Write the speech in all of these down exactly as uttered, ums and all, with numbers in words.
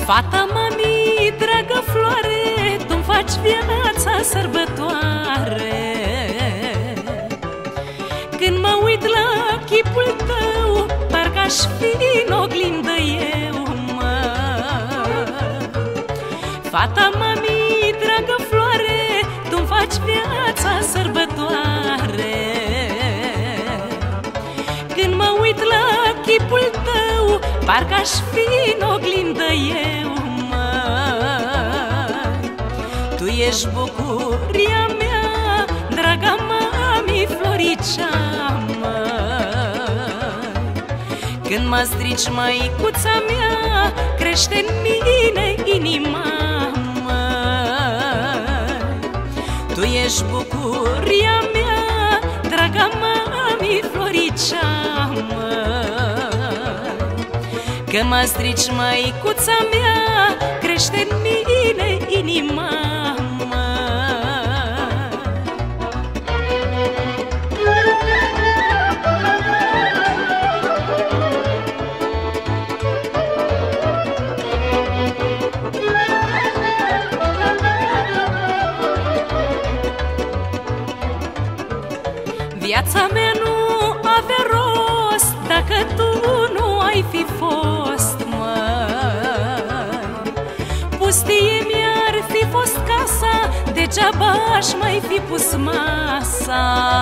Fata mami, dragă floare, tu-mi faci viața sărbătoare. Când mă uit la chipul tău, parcă-aș fi în oglindă eu, mă. Fata mami, dragă floare, tu-mi faci viața sărbătoare. Când mă uit la chipul tău, parcă-aș fi în oglindă eu, mă. Tu ești bucuria mea, draga mami, floricea, mă. Când mă strici, măicuța mea, crește-n mine inima, mă. Tu ești bucuria mea, draga mami, floricea, mă. Că mă strici, măicuța mea, crește-n mine inima, mă. Viața mea nu avea rost dacă tu nu ai fi fost, măi. Pustie mi-ar fi fost casa, degeaba aș mai fi pus masa.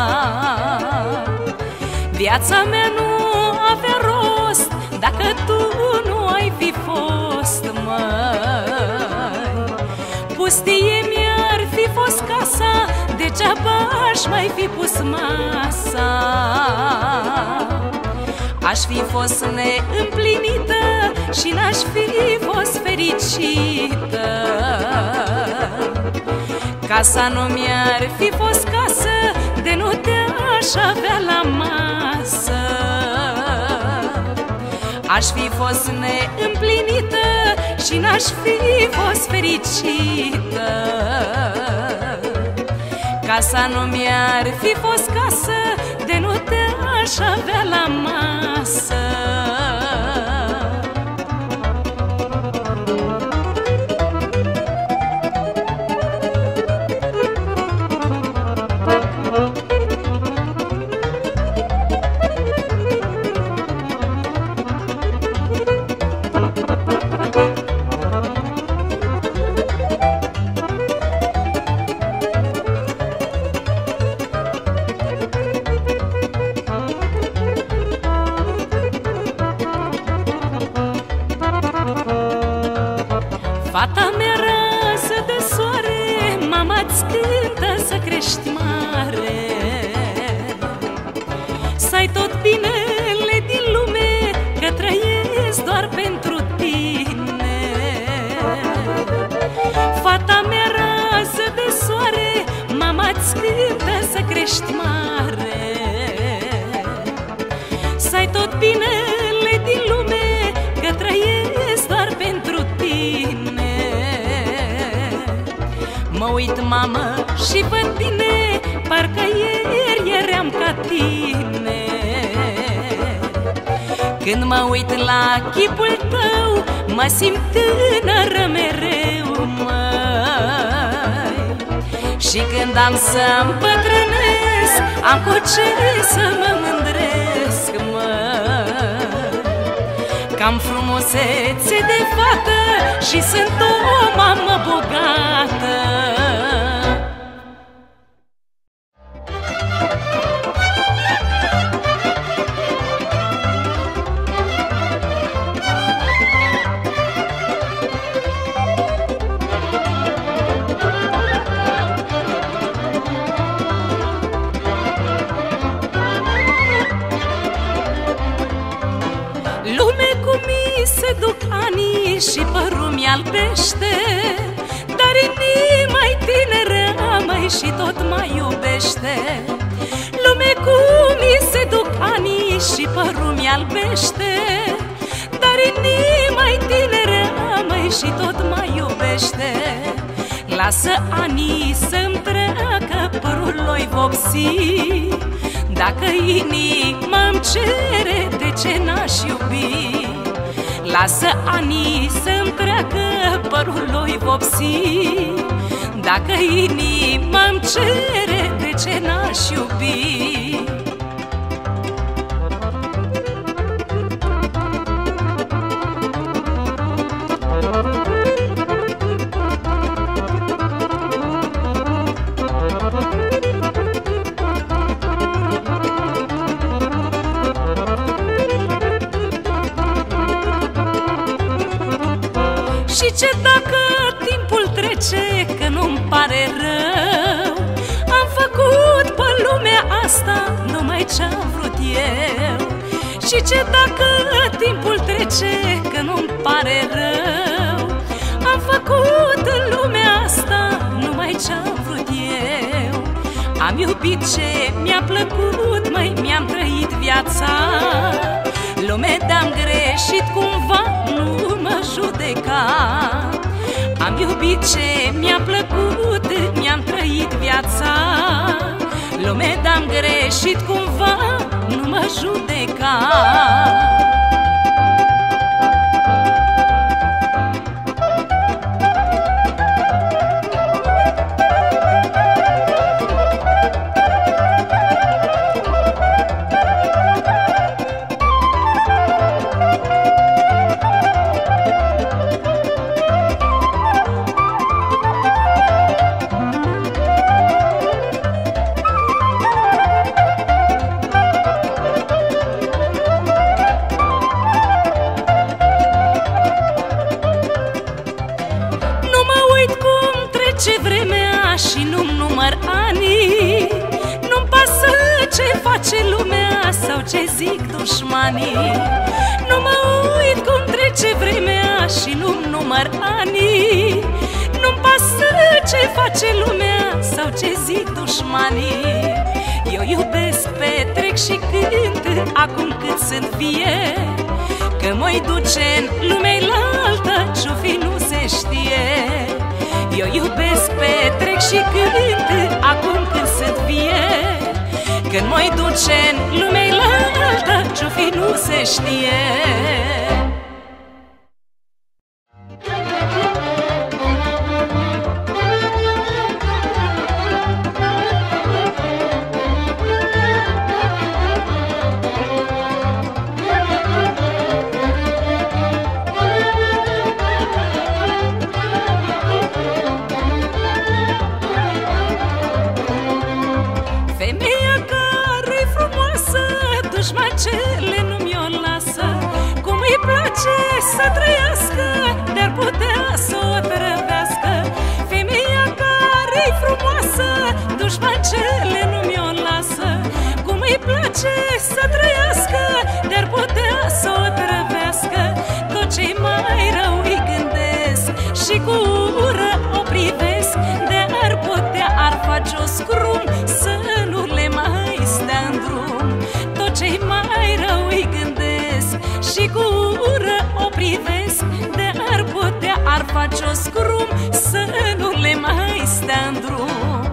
Viața mea nu avea rost dacă tu nu ai fi fost, măi. Pustie mi-ar fi fost casa, degeaba aș mai fi pus masa. Aș fi fost neîmplinită și n-aș fi fost fericită. Casa nu mi-ar fi fost casă, de nu te-aș avea la masă. Aș fi fost neîmplinită și n-aș fi fost fericită. Casa nu mi-ar fi fost casă, de nu te-aș avea la masă. Fata mea rază de soare, mama-ți cântă să crești mare. Să ai tot binele din lume, că trăiesc doar pentru tine. Fata mea rază de soare, mama-ți cântă să crești mare. Să ai tot binele din lume, că trăiesc doar pentru tine. Mă uit, mamă, și văd bine, parcă ieri eram ca tine. Când mă uit la chipul tău, mă simt tânără mereu, măi. Și când am să împătrânesc, am cu ce să mă mândresc, măi. Că-am frumusețe de fată și sunt o mamă bogată. Se duc anii și părul mi-albește, dar inima-i tineră, măi, și tot mai iubește. Lume cum mi se duc anii și părul mi-albește, dar inima-i tineră, măi, și tot mai iubește. Lasă anii să-mi treacă, părul lui vopsi, dacă inima-mi cere, de ce n-aș iubi? Lasă anii să-mi treacă, părul lui vopsi. Dacă inima-mi cere, de ce n-aș iubi? Și ce dacă timpul trece, că nu-mi pare rău? Am făcut pe lumea asta numai ce-am vrut eu. Și ce dacă timpul trece, că nu-mi pare rău? Am făcut în lumea asta numai ce-am vrut eu. Am iubit ce mi-a plăcut, măi, mi-am trăit viața. Lume de-am greșit cumva, nu mă judeca. Am iubit ce mi-a plăcut, mi-am trăit viața. Lume de-am greșit cumva, nu mă judeca. Ce vremea și nu-mi număr anii. Nu-mi pasă ce face lumea sau ce zic dușmanii. Nu mă uit cum trece vremea și nu-mi număr anii. Nu-mi pasă ce face lumea sau ce zic dușmanii. Eu iubesc, petrec și cânt acum cât sunt vie, că mă-i duce în lumea-altă, ce-o fi nu se știe. Eu iubesc, petrec și cânt acum când sunt vie, când mă-i duce în lumea-altă, ce-o fi nu se știe. Dușmacele nu mi-o lasă, cum îi place să trăiască, dar putea să o trăvească. Femeia care-i frumoasă, dușmacele nu mi-o lasă, cum îi place să trăiască, dar putea să o trăvească. Tot ce-i mai rău îi gândesc și cu ură o privesc, de-ar putea ar face o scrum să nu le mai stea în drum. Ce-i mai rău îi gândesc și cu ură o privesc, de-ar putea ar face o scrum să nu le mai stea în drum.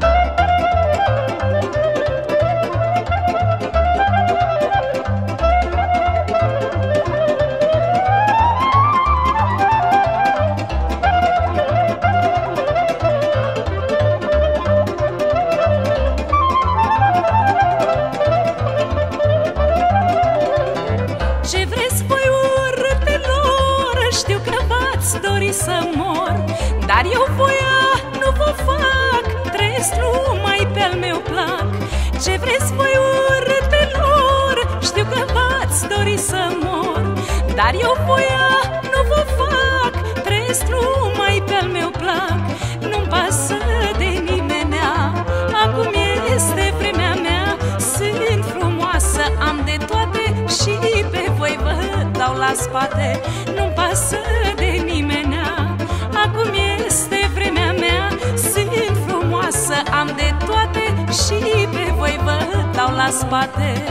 Dori să mor, dar eu voia nu vă fac, trăiesc numai pe-al meu plac. Ce vreți voi, urâtelor, știu că v-ați dori să mor, dar eu voia nu vă fac, trăiesc numai pe-al meu plac. Nu-mi pasă de nimenea, acum este vremea mea. Sunt frumoasă, am de toate și pe voi vă dau la spate. Nu-mi pasă de nimenea, acum este vremea mea. Sunt frumoasă, am de toate și pe voi vă dau la spate.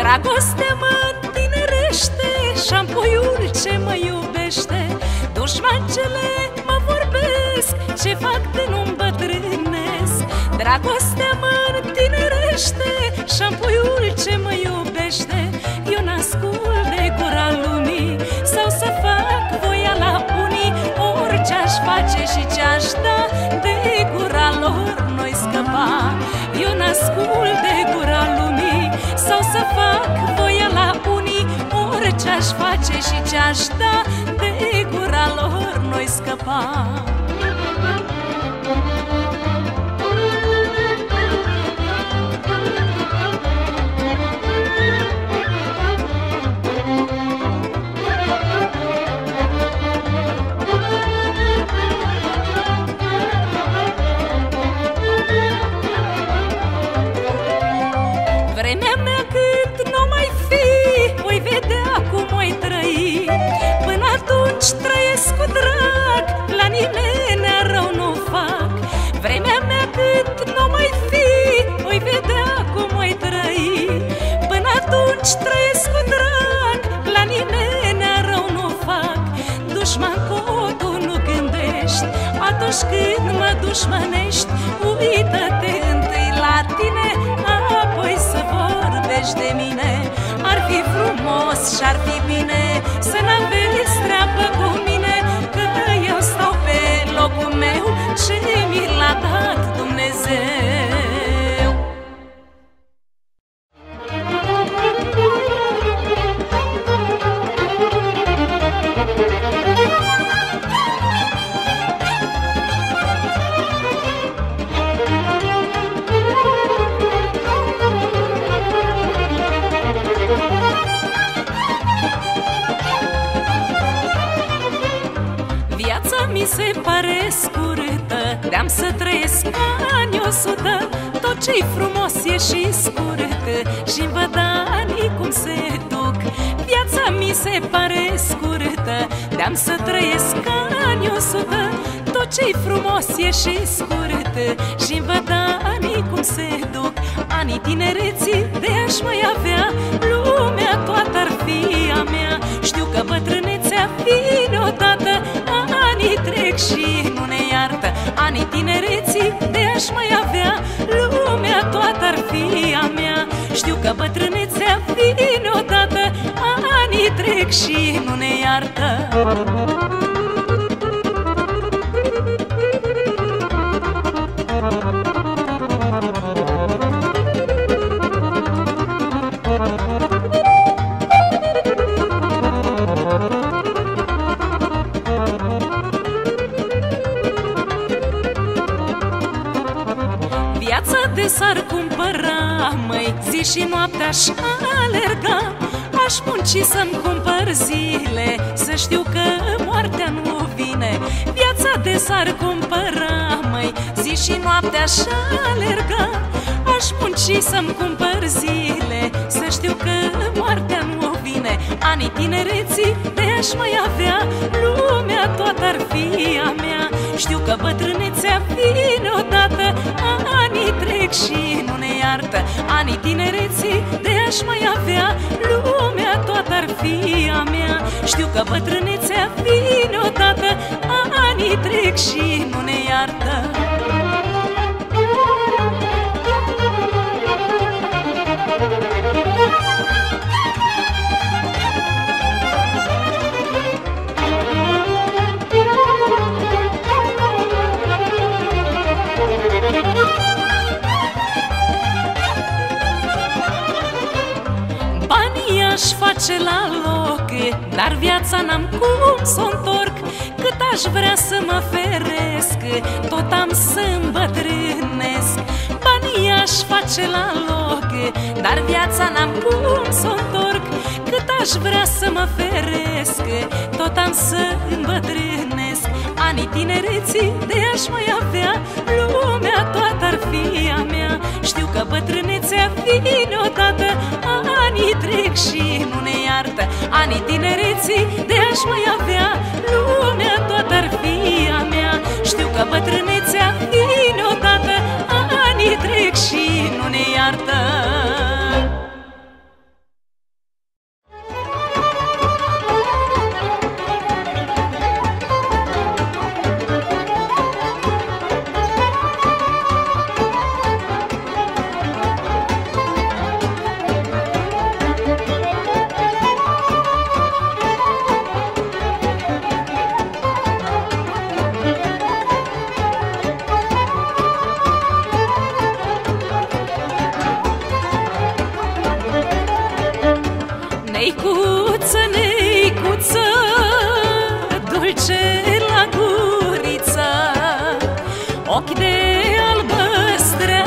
Dragostea mă tinerește, șampuiul ce mă iubește. Dușmancele mă vorbesc, ce fac de nu îmbătrânesc. Dragostea mă tinerește, șampuiul ce mă iubește. Eu n-ascult de gura lumii, sau să fac voia la unii. Orice aș face și ce-aș da, de gura lor noi scăpa. Eu n-ascult de gura lumii, sau să fac voia la unii. Orice aș face și ce-aș da, de gura lor noi scăpa. Vremea mea cât n-o mai fi, voi vedea cum o-i trăi. Până atunci trăiesc cu drag, la nimeni rău nu fac. Vremea mea cât n-o mai fi, voi vedea cum o-i trăi. Până atunci trăiesc cu drag, la nimeni rău nu fac. Dușman cu nu gândești, atunci când mă dușmănești. Uită-te întâi la tine, apoi să vorbești de mine. Ar fi frumos și-ar fi bine să n-aveți treabă cu mine, că eu stau pe locul meu ce mi l-a dat Dumnezeu. Mi se pare scurtă, de-am să trăiesc ani o sută. Tot ce-i frumos e și scurtă, și-mi văd anii cum se duc. Viața mi se pare scurtă, de-am să trăiesc ani o sută. Tot ce-i frumos e și scurtă, și-mi văd anii cum se duc. Anii tinereții de-aș mai avea, lumea toată ar fi a mea. Știu că bătrânețea vine odată, anii trec și nu ne iartă. Anii tinereții de-aș mai avea, lumea toată ar fi a mea. Știu că bătrânețea vine odată, anii trec și nu ne iartă. Viața de s-ar cumpăra, măi, zi și noapte aș alerga. Aș munci să-mi cumpăr zile, să știu că moartea nu vine. Viața de s-ar cumpăra, măi, zi și noapte aș alerga. Aș munci să-mi cumpăr zile, să știu că moartea nu vine. Anii tinereții de-aș mai avea, lumea toată ar fi a mea. Știu că bătrânețea vine odată, anii trec și nu ne iartă. Anii tinereții de-aș mai avea, lumea toată ar fi a mea. Știu că bătrânețea vine odată, anii trec și nu ne iartă. Banii aș face la loc, dar viața n-am cum să o întorc. Cât aș vrea să mă feresc, tot am să îmbătrânesc. Banii aș face la loc, dar viața n-am cum să o întorc. Cât aș vrea să mă feresc, tot am să îmbătrânesc. Anii tinereții de-aș mai avea, lumea toată ar fi a mea. Știu că bătrânețea vine odată, anii trec și nu ne iartă. Anii tinereții de-aș mai avea, lumea toată ar fi a mea. Știu că bătrânețea vine odată, anii trec și nu ne iartă. Neicuță, neicuță, dulce la guriță, ochi de albăstrea,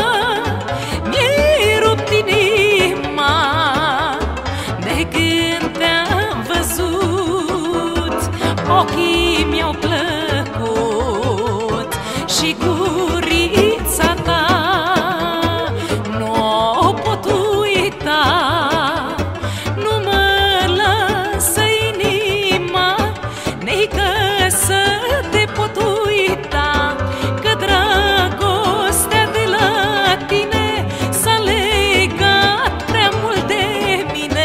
mi-ai rupt inima de când te-am văzut. Ochii mi-au plăcut și gurița ta nu o pot uita. Nu mă lasă inima, neică să te pot uita, că dragostea de la tine s-a legat prea mult de mine.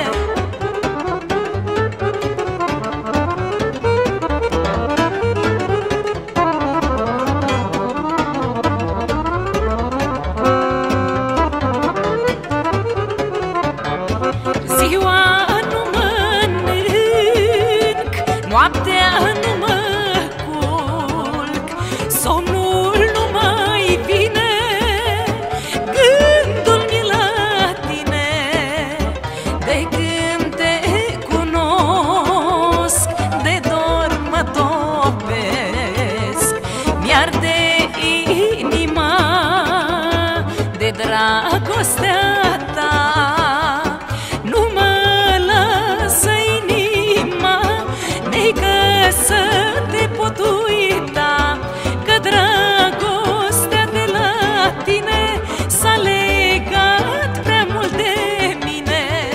Ziua nu mănânc, noaptea nu mă culc, somnul nu mai vine, gândul-mi la tine. De când te cunosc, de dor mă topesc, mi-arde inima de dragostea ta. Nu mă lasă inima, neică să te pot uita, că dragostea de la tine s-a legat prea mult de mine.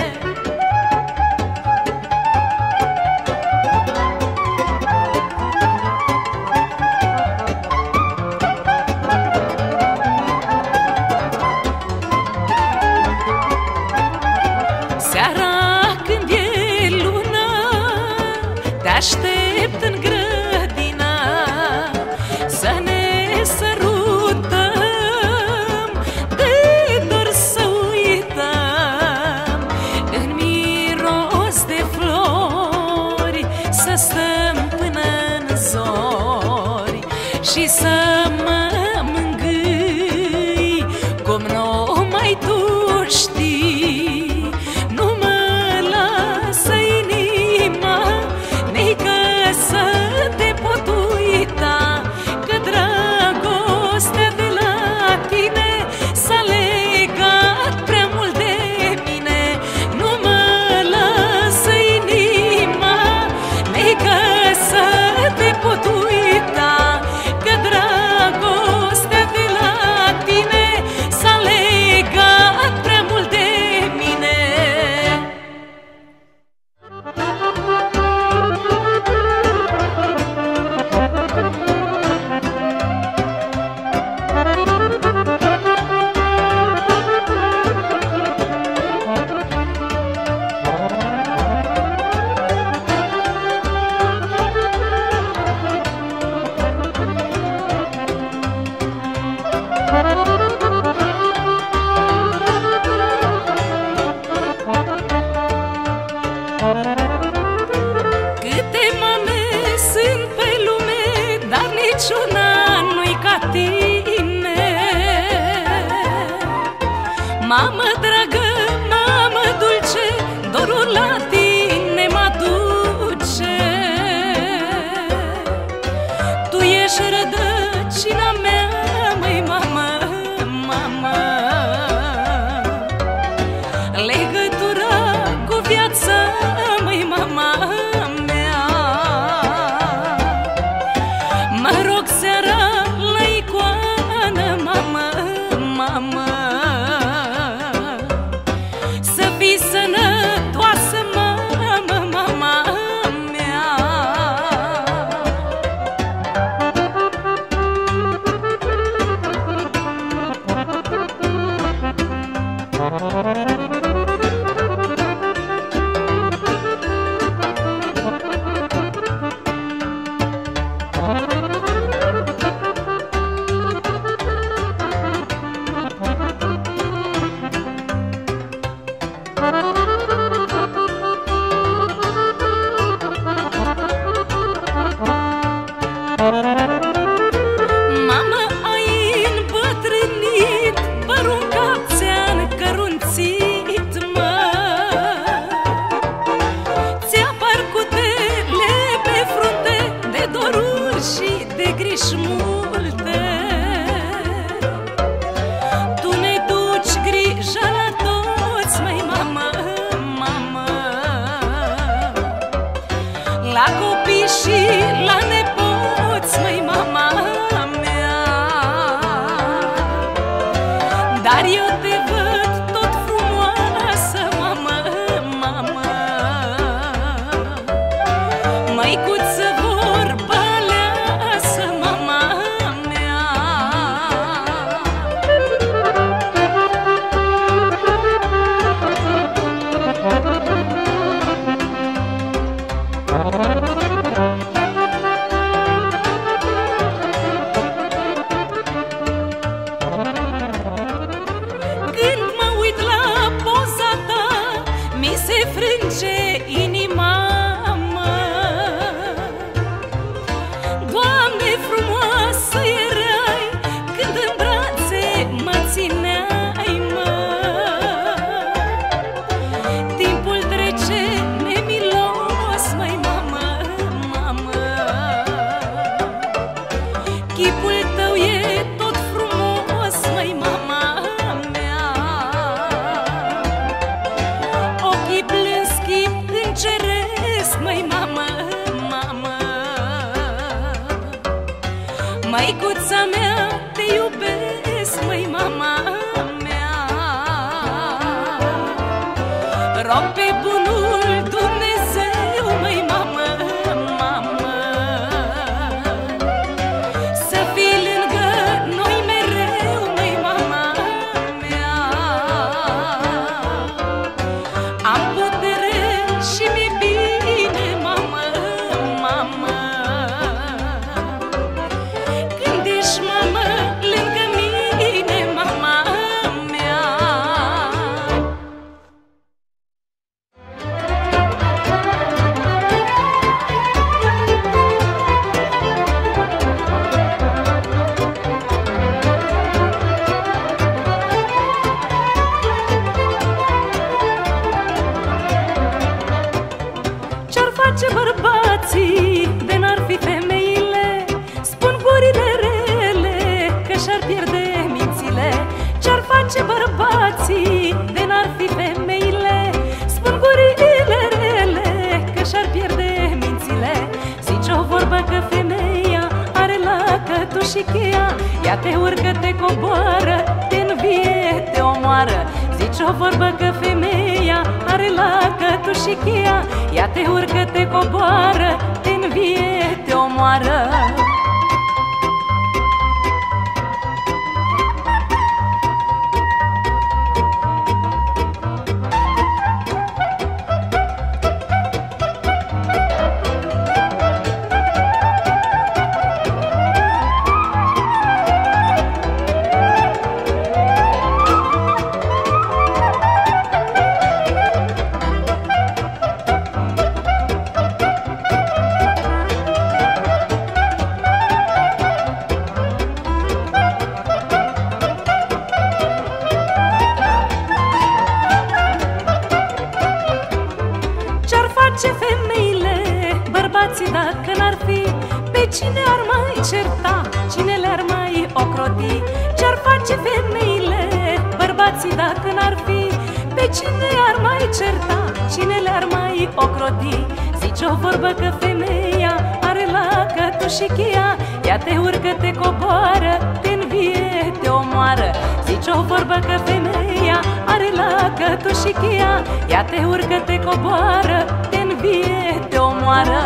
Seara când e luna, te aștept în grădină, să ne sărutăm, de dor să uităm, în miros de flori, să stăm până-n zori și să mă mângâi cum nu mai tu știi. Nu mă lasă inima, neică să te pot uita, că dragostea de la tine s-a legat prea mult de mine. Nu mă lasă inima, neică să te pot uita, că dragostea de la tine s-a legat prea mult de mine. Câte mame sunt pe lume, dar niciuna nu-i ca tine. Mamă dragă, mamă dulce, dorul la tine mă duce. Tu ești rădăcina mea, măi mamă, mamă, legătura cu viața, măi mama mea. Mă rog seara la icoană, mamă, mamă, la copii și la nepoți, măi, mama mea. Dar eu te văd tot frumoasă, mamă, mamă. Măicuță vorba aleasă, mama mea. Când mă uit la poza ta, mi se frânge inima, mă. Doamne, frumoasă erai când în brațe mă țineai, mă. Timpul trece nemilos, măi, mamă, mamă. Chipul tău e tot frumos, măi, mama mea. Ochii plânsi chip înceresc, măi, mamă, mamă. Măicuța mea, te iubesc, măi, mama mea. Rog pe bunul Dumnezeu, măi, mamă, mamă, să fii lângă noi mereu, măi, mama mea. Am putere și mi-e bine, mamă, mamă. Când ești, mamă, lângă mine, mama mea. Ce-ar face bărbații de n-ar fi femeile? Spun gurile rele că și-ar pierde mințile. Ce-ar face bărbații de n-ar fi femeile? Spun gurile rele că și-ar pierde mințile. Zice o vorbă că femeia are la cătuș și cheia. Ea te urcă, te coboară, te învie, te omoară. Zice o vorbă că femeia are la cătuș și cheia. Ea te urcă, te coboară, te învie, te omoară. Ce-ar face femeile, bărbații dacă n-ar fi? Pe cine ar mai certa? Cine le-ar mai ocroti? Ce-ar face femeile, bărbații dacă n-ar fi? Pe cine ar mai certa? Cine le-ar mai ocroti? Zice o vorbă că femeia are la cătuș și cheia. Ea te urcă, te coboară, te învie, te omoară. Zice o vorbă că femeia are la cătuș și cheia. Ea te urcă, te coboară, te învie, te omoară.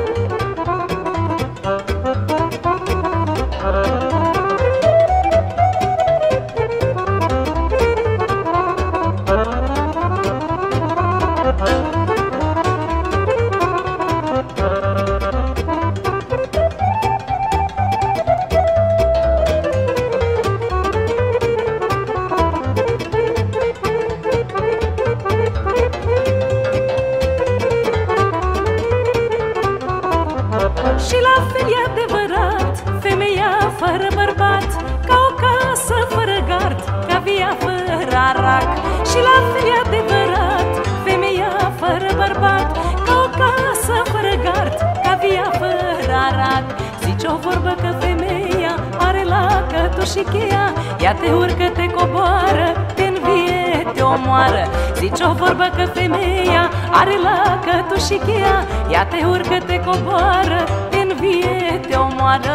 Și la fel e adevărat, femeia fără bărbat, ca o casă fără gard, ca via fără arac. Și la fel e adevărat, femeia fără bărbat, ca o casă fără gard, ca via fără arac. Zice o vorbă că femeia are la cătuș și cheia. Ea te urcă, te coboară, te învie, te te omoară. Zici o vorbă că femeia are la cătuș cheia, ia te urcă, te coboară, te învie, te omoară.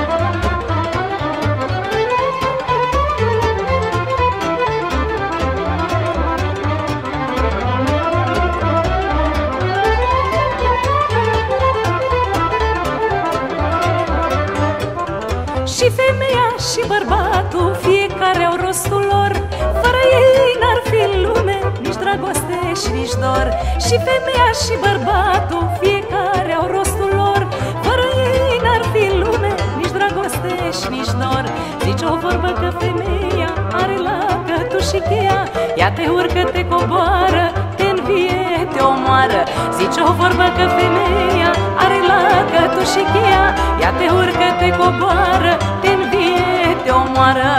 Și femeia și bărbatul, fiecare au rostul lor, fără ei n-ar fi în lume nici dragoste și nici dor. Și femeia și bărbatul, fiecare au rostul lor, fără ei n-ar fi în lume nici dragoste și nici dor. Zici o vorbă că femeia are la cătuș cheia, ea te urcă, te coboară, te învie, te omoară. Zici o vorbă că femeia are la cătuș cheia, ea te urcă, te coboară, te învie, te omoară.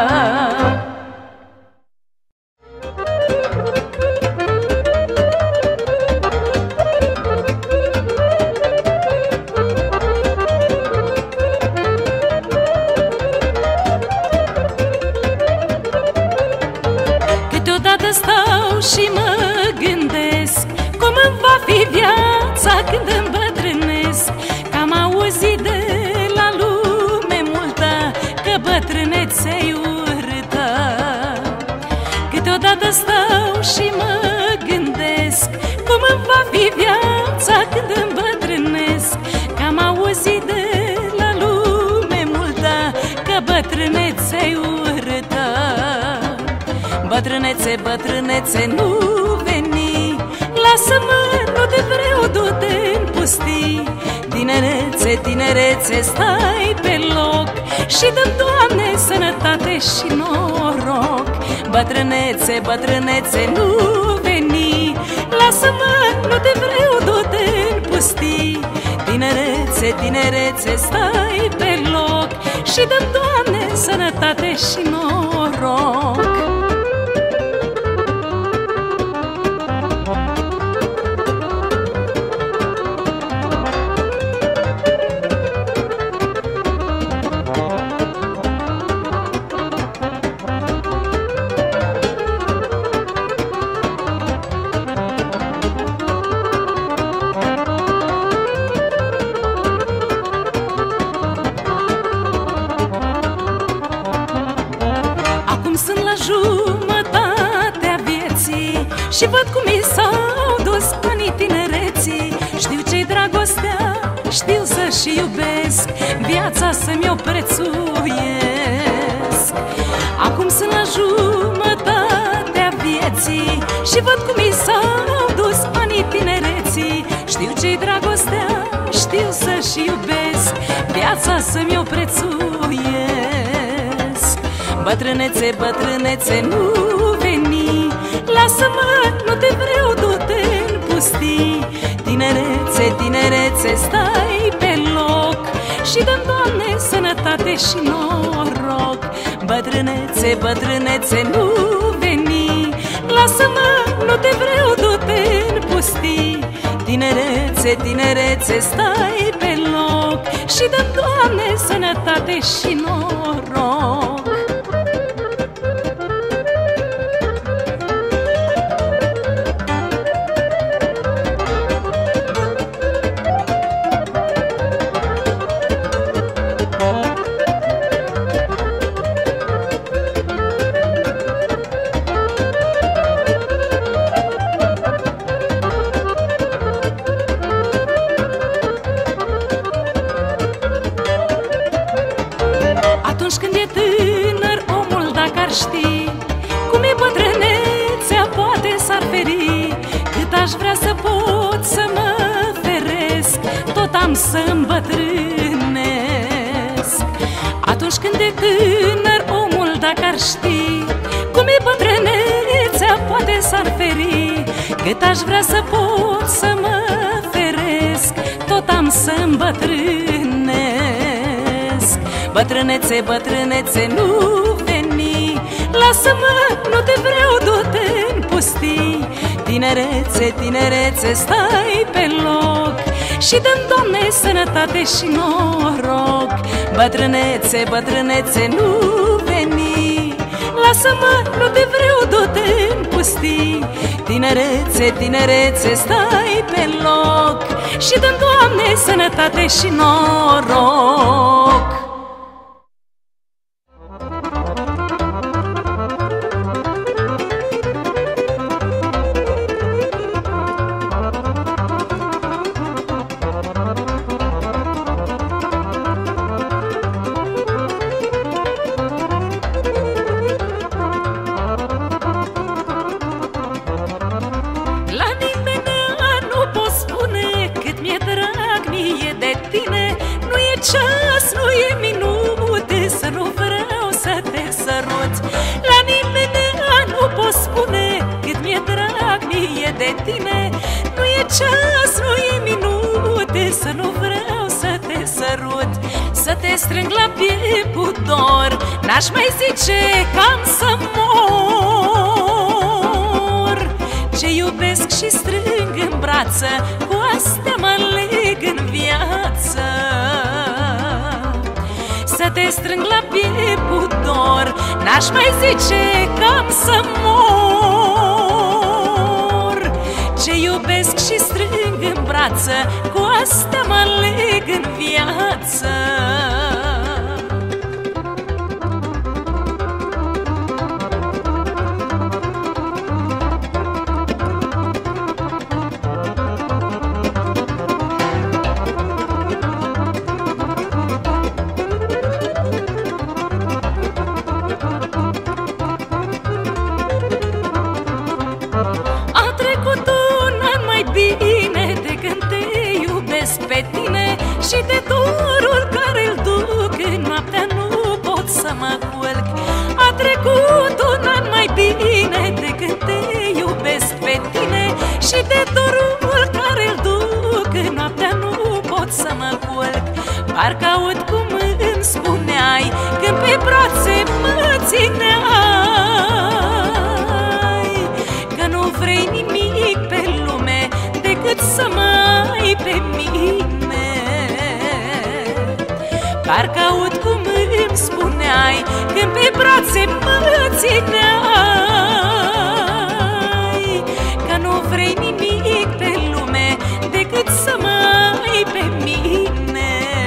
Câteodată stau și mă gândesc cum îmi va fi viața când îmbătrânesc, că am auzit de la lume multă că bătrânețe-i urâtă. Câteodată stau și mă gândesc cum îmi va fi viața când îmbătrânesc, că am auzit de la lume multă că bătrânețe-i urâtă. Bătrânețe, bătrânețe, nu veni, lasă-mă, nu te vreau, du-te în pustii. Tinerețe, tinerețe, stai pe loc și dă-mi, Doamne, sănătate și noroc. Bătrânețe, bătrânețe, nu veni, lasă-mă, nu te vreau, du-te în pustii. Tinerețe, tinerețe, stai pe loc și dă-mi, Doamne, sănătate și noroc. Jumătatea vieții și văd cum mi s-au dus anii tinereții. Știu ce-i dragostea, știu să și iubesc, viața să-mi o prețuiesc. Acum sunt la jumătatea vieții și văd cum mi s-au dus anii tinereții. Știu ce-i dragostea, știu să și iubesc, viața să-mi o prețuiesc. Bătrânețe, bătrânețe, nu veni, lasă-mă, nu te vreau, du-te în pustii. Tinerețe, tinerețe, stai pe loc și dă-mi, Doamne, sănătate și noroc. Bătrânețe, bătrânețe, nu veni, lasă-mă, nu te vreau, du-te în pustii. Tinerețe, tinerețe, stai pe loc și dă-mi, Doamne, sănătate și noroc. Atunci când e tânăr omul, dacă ar ști cum e bătrânețea, poate s-ar feri. Cât aș vrea să pot să mă feresc, tot am să îmbătrânesc. Atunci când e tânăr omul, dacă ar ști cum e bătrânețea, poate s-ar feri. Cât aș vrea să pot să mă feresc, tot am să îmbătrânesc. Bătrânețe, bătrânețe, nu veni, lasă-mă, nu te vreau, du-te în pustii. Tinerețe, tinerețe, stai pe loc și dă-mi, Doamne, sănătate și noroc. Bătrânețe, bătrânețe, nu veni, lasă-mă, nu te vreau, du-te în pustii. Tinerețe, tinerețe, stai pe loc și dă-mi, Doamne, sănătate și noroc. ceas, nu e minute să nu vreau să te sărut. La nimeni nu pot spune cât mi-e drag mie de tine. Nu e ceas, nu e minute să nu vreau să te sărut. Să te strâng la piept cu dor, n-aș mai zice că am să mor. Ce iubesc și strâng în brață, cu astea mă leg în viață. Să te strâng la piept cu dor, n-aș mai zice că am să mor. Ce iubesc și strâng în brață, cu astea mă leg în viață. Pe tine și de dorul care îl duc, în noaptea nu pot să mă culc. A trecut un an mai bine de când te iubesc pe tine și de dorul care îl duc, în noaptea nu pot să mă culc. Parcă aud cum îmi spuneai când pe brațe mă țineai, că nu vrei nimic pe lume decât să mă ai pe mine. Parcă aud cum îmi spuneai când pe brațe mă țineai, că nu vrei nimic pe lume decât să mă ai pe mine.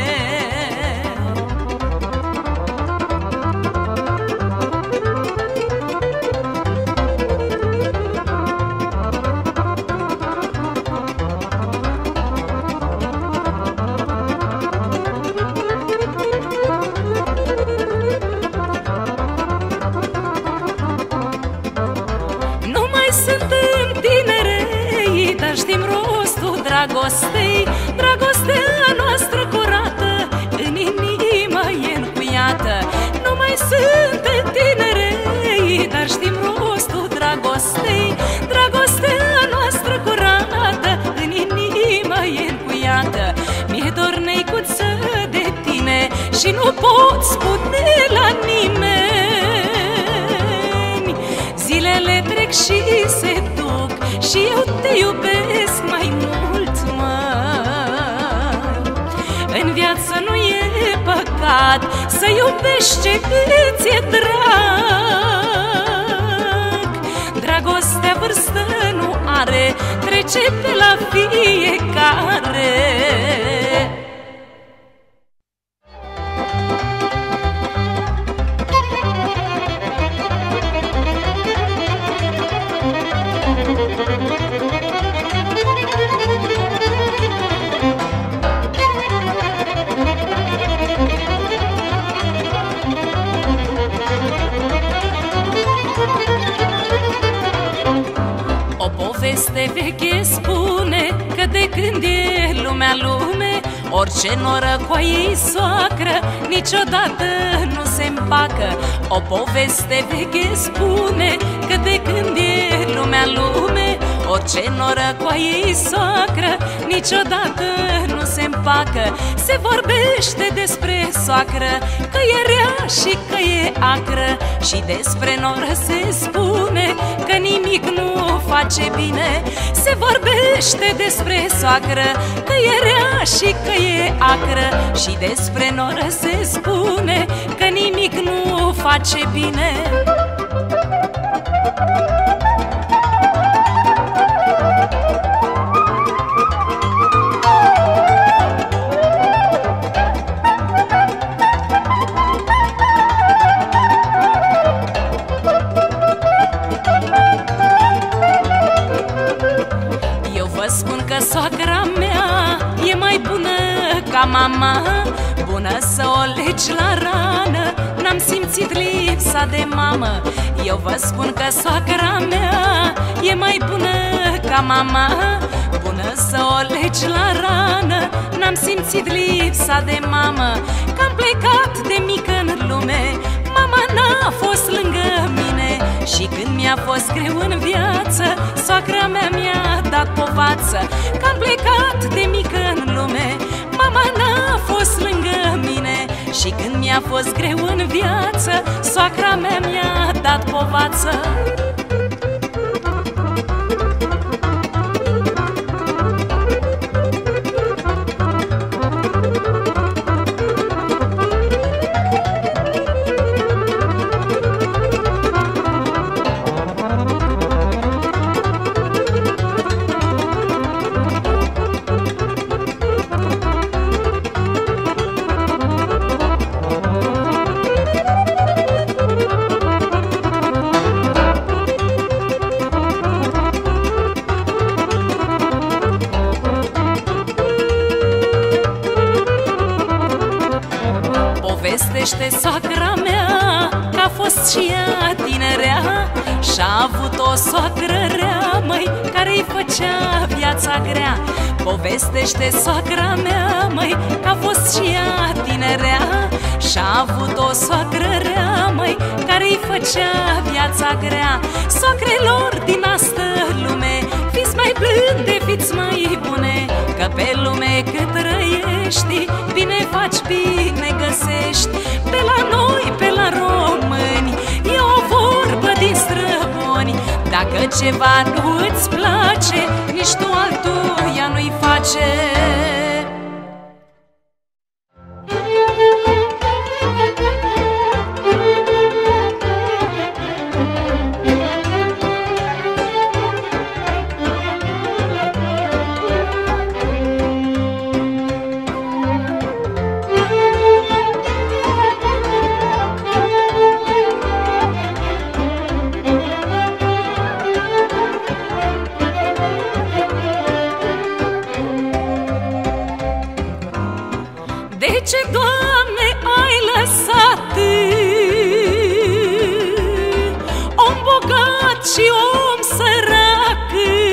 Suntem tinerei, dar știm rostul dragostei. Dragostea noastră curată în inimă e încuiată. Nu mai suntem tinerei, dar știm rostul dragostei. Dragostea noastră curată în inimă e încuiată. Mi-e dor, neicuță, de tine și nu pot spune la nimeni. Zilele trec și se duc și eu te iubesc mai mult, măi. În viață nu e păcat să iubești ce îți-e drag. Dragostea vârstă nu are, trece pe la fiecare. O poveste veche spune că de când e lumea lume, orice norăcoaie-i soacră niciodată nu se împacă. O poveste veche spune că de când e lumea lume, orice norăcoaie-i soacră niciodată nu se împacă. Se vorbește despre soacră că e rea și că e acră, și despre noră se spune că nimic nu face bine. Se vorbește despre soacră că e rea și că e acră, și despre noră se spune că nimic nu face bine. Soacra mea e mai bună ca mama, bună să o legi la rană, n-am simțit lipsa de mamă. Eu vă spun că soacra mea e mai bună ca mama, bună să o legi la rană, n-am simțit lipsa de mamă. Că-am plecat de mică în lume, mama n-a fost lângă mine, și când mi-a fost greu în viață, soacra mea mi-a dat povață. Că-am plecat de mică în lume, mama n-a fost lângă mine, și când mi-a fost greu în viață, soacra mea mi-a dat povață. Povestește soacra mea că a fost și ea tinerea și-a avut o soacră rea, măi, care-i făcea viața grea. Povestește soacra mea, măi, că a fost și ea tinerea și-a avut o soacră rea, măi, care-i făcea viața grea. Soacrelor din astă lume, fiți mai blânde, fiți mai bune, că pe lume cât trăiești, bine faci, bine găsești. Pe la noi, pe la români, e o vorbă din străbuni: dacă ceva nu îți place, nici tu altuia nu-i face. De ce, Doamne, ai lăsat om bogat și om sărac?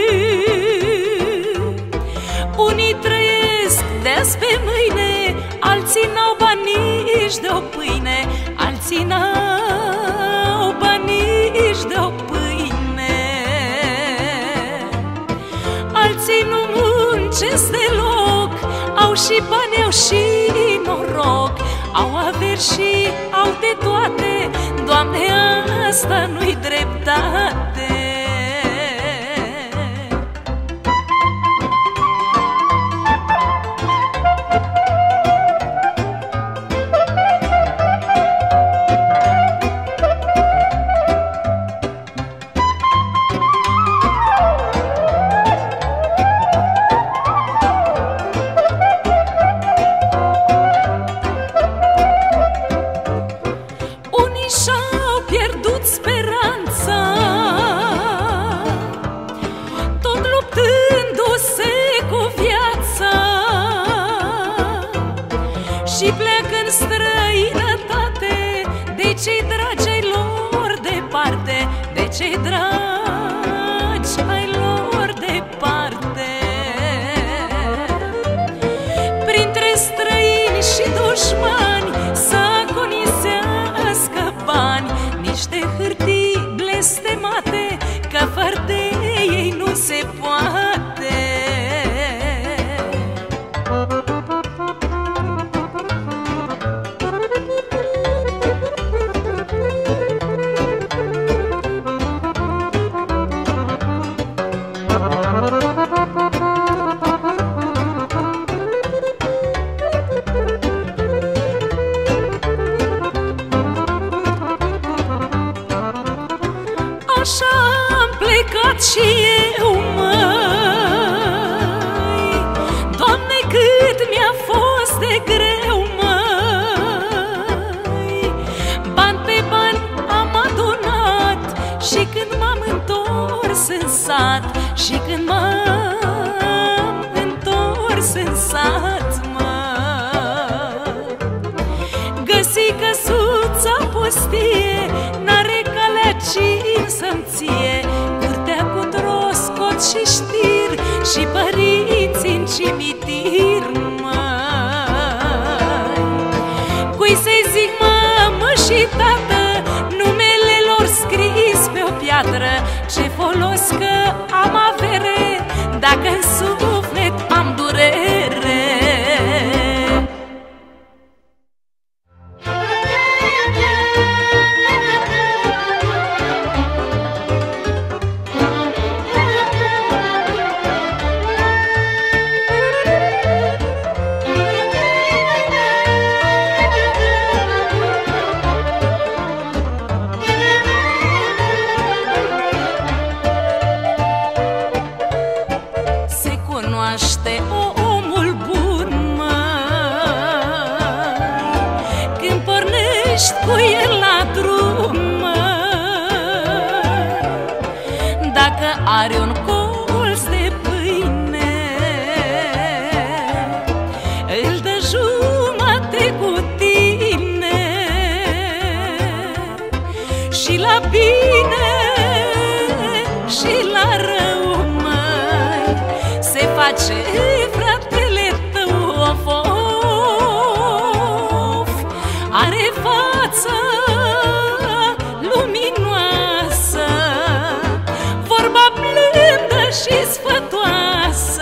Unii trăiesc de azi pe mâine, alții n-au bani nici de o pâine, alții n-au bani nici de o pâine, alții nu muncesc deloc, au și bani, au și noroc, au averi și au de toate. Doamne, asta nu-i dreptate. Și-au pierdut speranța, tot luptându-se cu viața, și pleacă în străinătate de cei dragi ai lor departe, de cei dragi ai lor departe. Printre străini și dușmani să agonisească bani, niște hârtii blestemate, că fără de ei nu se poate. sat. Și când m-am întors în sat, găsi căsuța pustie, n-are calea cine să-mi ție. Curtea cu droscot și știr și părinții în cimitir, măi. Cui să-i zic mamă și tată, numele lor scris pe o piatră? Ce folos că am avere dacă în suflet am durere? Cunoaște omul bun, măi, când pornești cu el la drum, măi. Dacă are un colț de pâine, îl dă jumate cu tine. Și la bine și la rău, se face fratele tău, of, of. Are față luminoasă, vorba blândă și sfătoasă.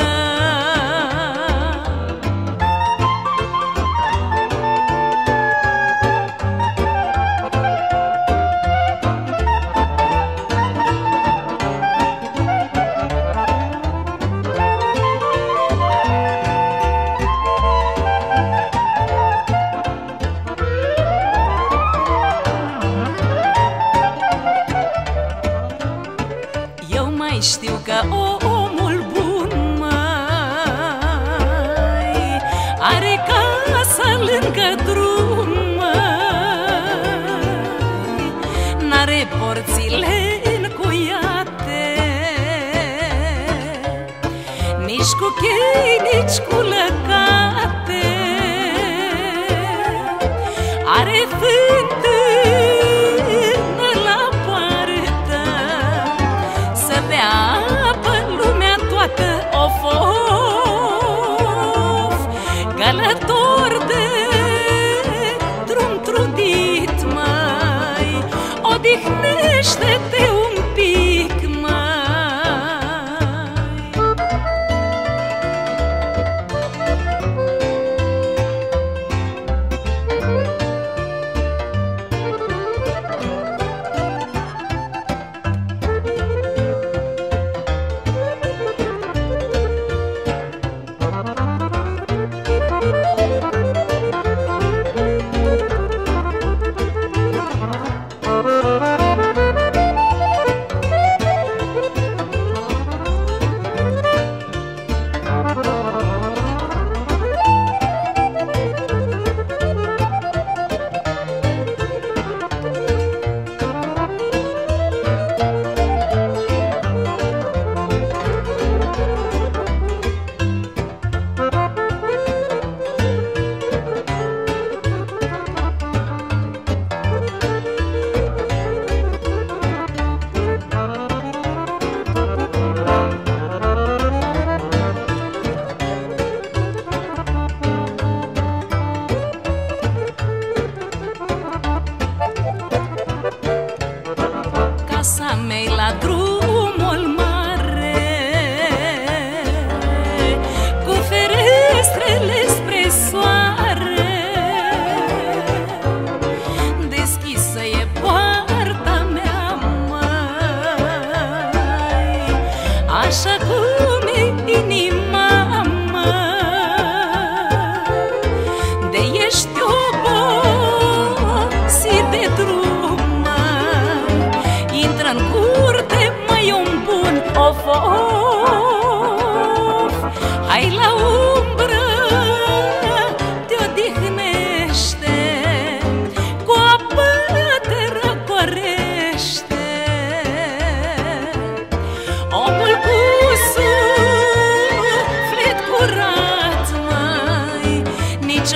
Știu că omul bun, măi, are casa lângă drum, măi. N-are porțile încuiate, nici cu chei, nici cu lăcate. Are fântână la poartă, să bea apă lumea toată, of, of. Călător de drum trudit, măi, odihnește-te un pic, măi.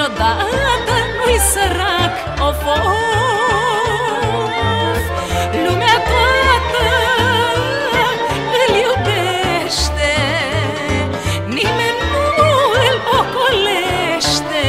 niciodată nu-i sărac. Of, of, lumea toată îl iubește, nimeni nu îl ocolește.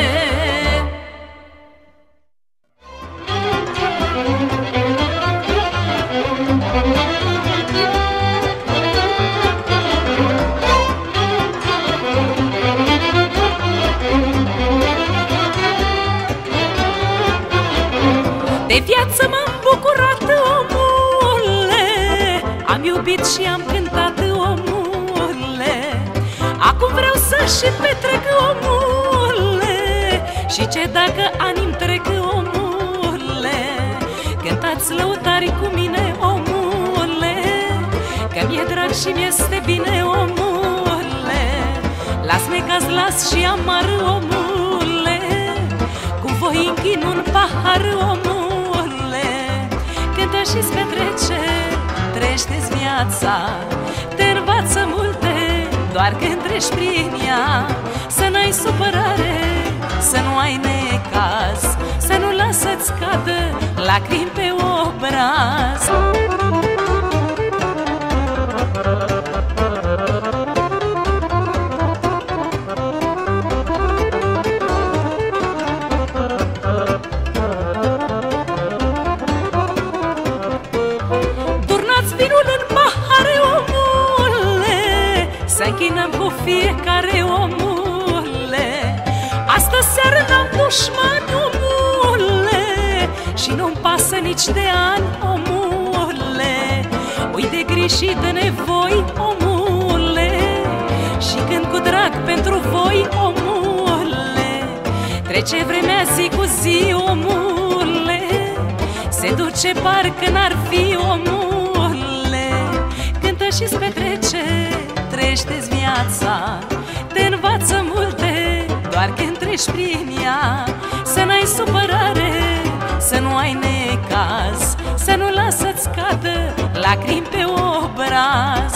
De viață m-am bucurat, omule, am iubit și am cântat, omule. Acum vreau să și petrec, omule, și ce dacă ani-mi trec, omule. Cântați lăutari cu mine, omule, că mi-e drag și mi-este bine, omule. Las mecaz, las și amar, omule, cu voi închin un pahar, omule. Cântă și-ți petrece, trăiește-ți viața, te învață multe doar când treci prin ea. Să n-ai supărare, să nu ai necaz, să nu lasă-ți cadă lacrimi pe obraz. Să închinăm cu fiecare, omule. Astă seară n-am dușmani, omule, și nu-mi pasă nici de ani, omule. Ui de griji și de nevoi, omule, și când cu drag pentru voi, omule. Trece vremea zi cu zi, omule, se duce parcă n-ar fi, omule. Cântă și-ți petrece, trăiește-ți viața, te învață multe doar când treci prin ea. Să n-ai supărare, să nu ai necaz, să nu lasă-ți cadă lacrimi pe obraz.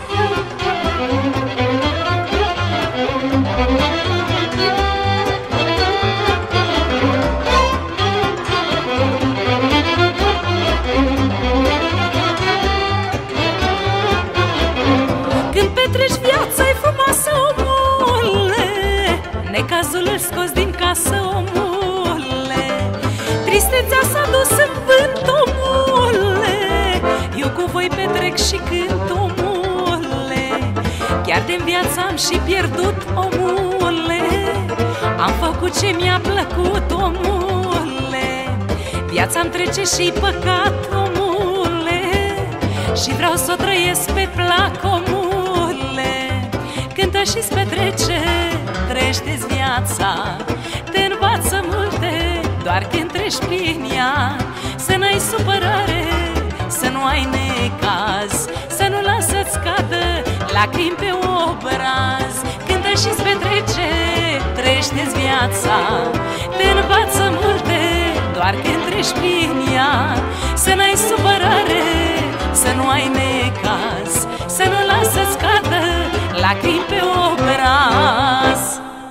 Necazul îl scoți din casă, omule, tristețea s-a dus în vânt, omule. Eu cu voi petrec și cânt, omule, chiar de-n viață am și pierdut, omule. Am făcut ce mi-a plăcut, omule. Viața-mi trece și păcat, omule, și vreau să o trăiesc pe plac, omule. Cântă și-ți petrece, trăiește-ți viața, te învață multe doar când treci prin ea. Să n-ai supărare, să nu ai necaz, să nu lasă-ți cadă lacrimi pe obraz. Cântă și-ți petrece, trăiește-ți viața, te învață multe doar când treci prin ea. Să n-ai supărare, să nu ai necaz, să nu lasă-ți cadă lacrimi pe obraz.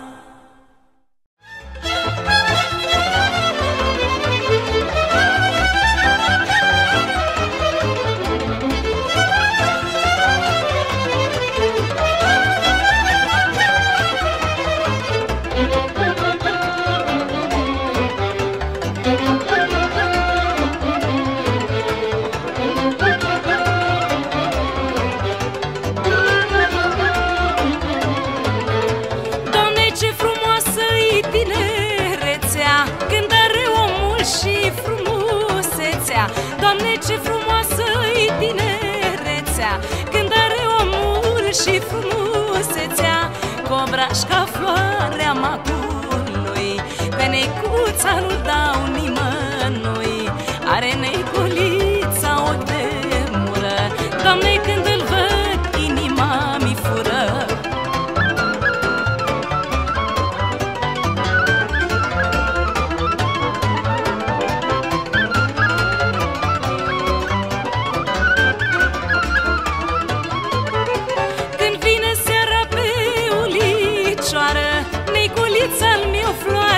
Doamne, ce frumoasă-i tinerețea, când are omul și frumusețea. Cobraș-ca floarea macului, pe neicuța nu-l dau nimănui. Are neiculița ochi de mură, Doamne, când îl văd, inima mi fură. Floare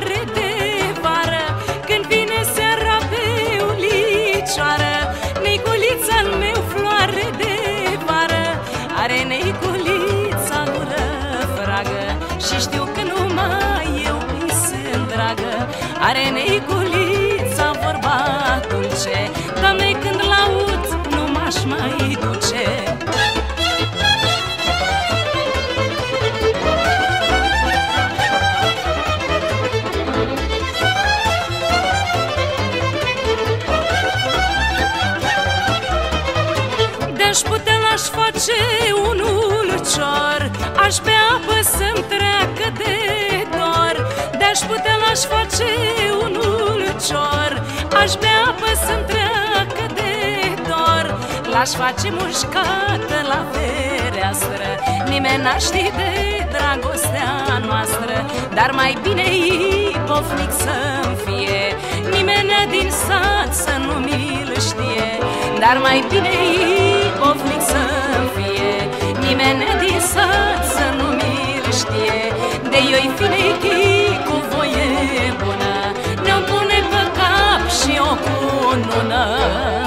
are neigulița vorba dulce. Doamne, când l-aud, nu m-aș mai duce. De-aș putea, l-aș face un ulcior, aș bea apă să-mi treacă de dor. De-aș putea, l-aș face un ulcior, aș bea apă să-mi treacă de dor. L-aș face mușcată la fereastră, nimeni n-ar ști de dragostea noastră. Dar mai bine ibofnic să-mi fie, nimeni din sat să nu mi-l știe. Dar mai bine ibofnic să-mi fie, nimeni din sat să nu mi-l știe. De eu-i finechi cu voie bună, ne-o pune pe cap și o cunună.